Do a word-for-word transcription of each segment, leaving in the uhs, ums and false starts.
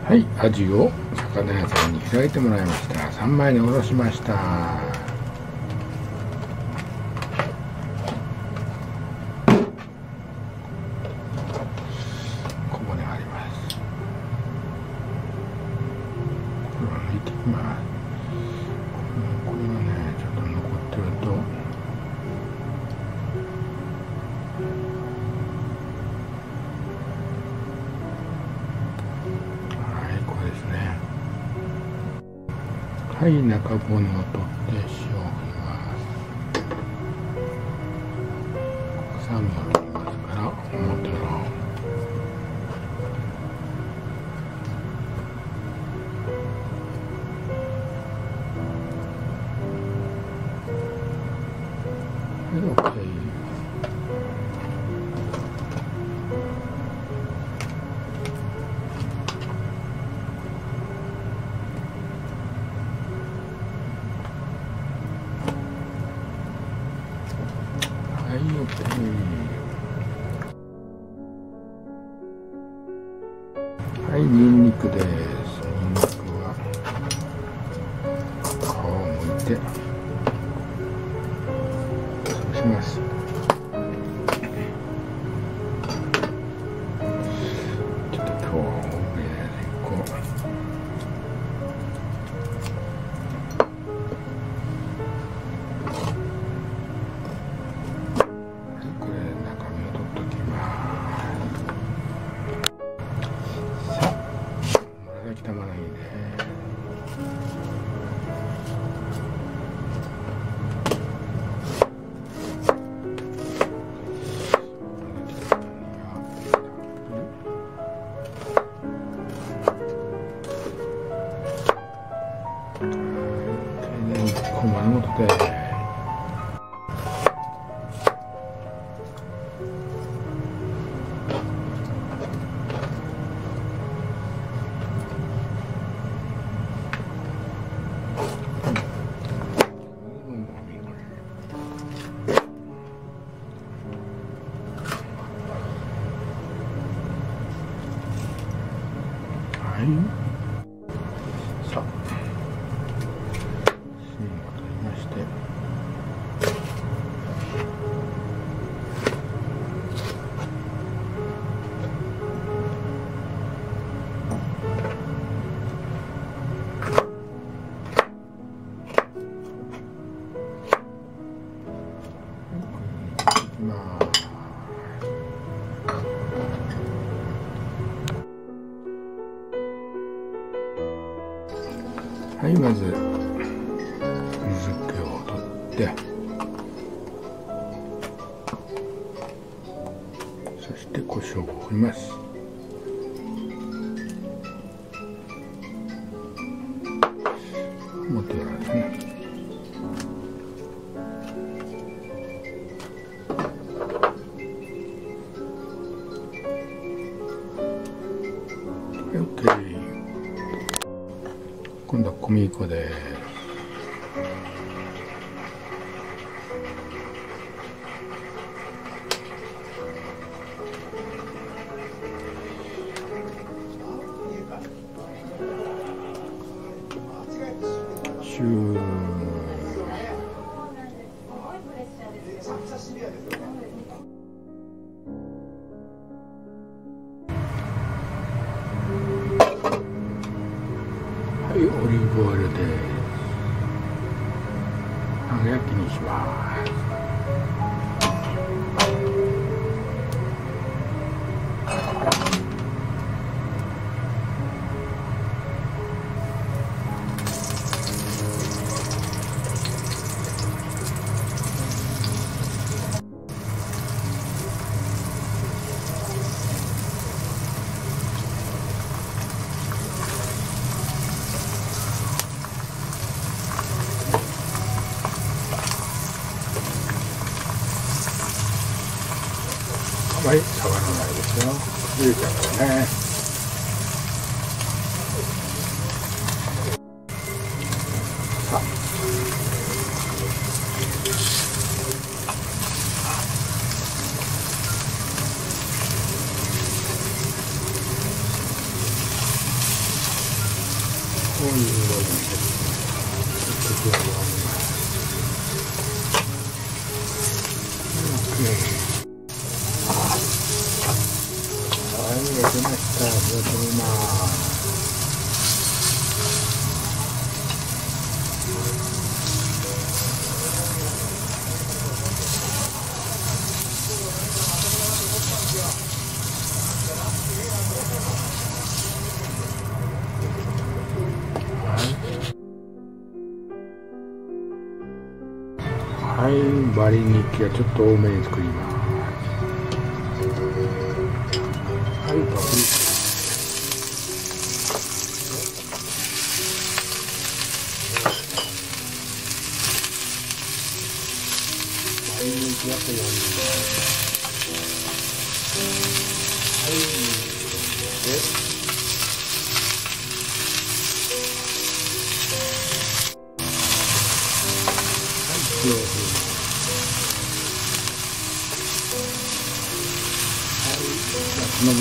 はい、アジを魚屋さんに開いてもらいました。さんまいにおろしました。小骨があります。これを抜いていきます。これはね、ちょっと残ってるとはい、中骨を取って塩を振ります。臭みを取りますから表のはい、OK。はい、OK。はい、ニンニクです。ニンニクは皮をむいて潰します。ちょっと今日は多めでいこう。玉ねぎね。で、いっこ丸ごとで。はい、さあ芯を取りまして、いきます。はい、まず水気を取って、そして胡椒を振ります。表裏ですね。はい、OK。今度は小麦粉です。シュー。はい、オリーブオイルです。揚げ焼きにします。はい、触らないですよ。入れちゃうからね。さあ。 ういう色にしてちょっと弱めます。はい、焼けました。火を止めます。はい、バリニッキはちょっと多めに作ります。はい、パプリカ。バリニッキはと呼んでます。はい、で。塩を振ります。はい、つまみ。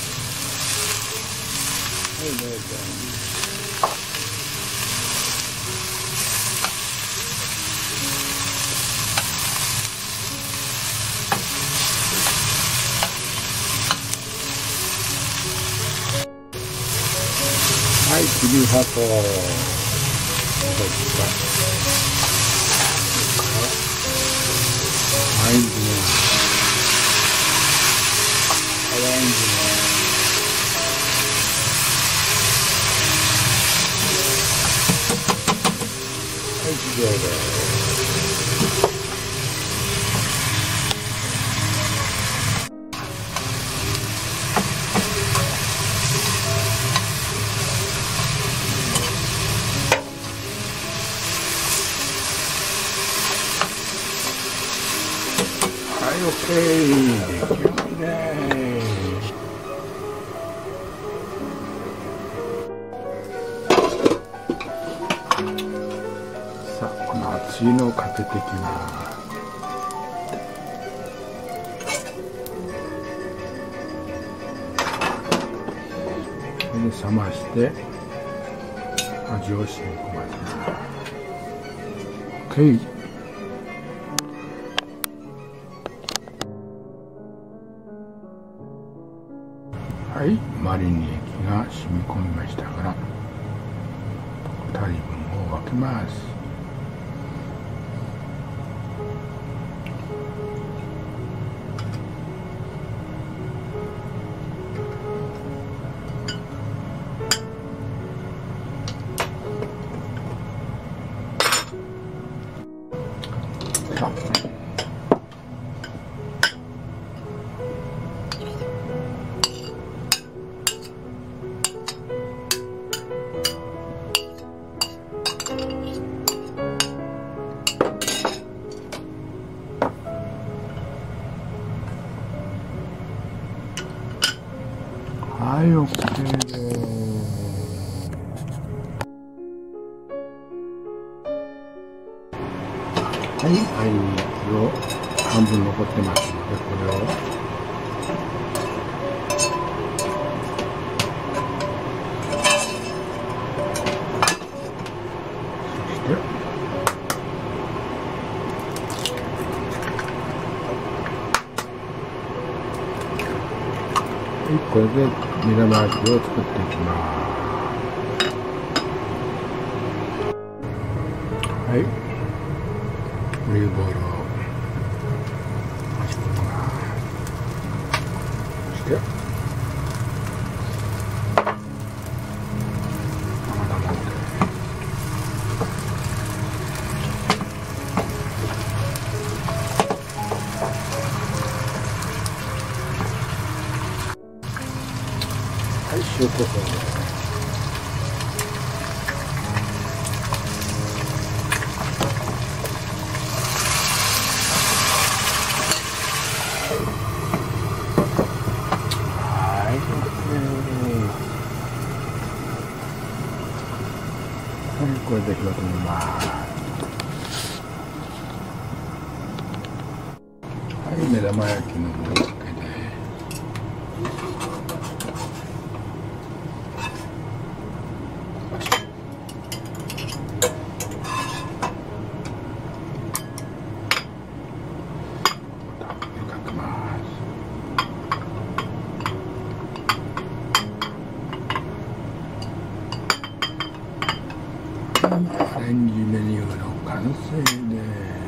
はい、どうぞ。はい、きびはと。アレンジね。アレンジね。はい、以上です。はい、オッケー。出来上がりです。さあ、この熱いのをかけていきます。これで冷まして味を染み込ませます。オッケー。はい、マリネ液が染み込みましたからふたりぶんを分けます。さあはい、オッケーです。はい、アイン焼きを半分残ってますので、これをそしてはい、これで目玉焼きを作っていきます。はい、オリーブオイルを回し込みます。そして生卵です。はい、塩コショウです。はい、これで火を止めます。はい、目玉焼きの盛り付けではアレンジメニューの完成です。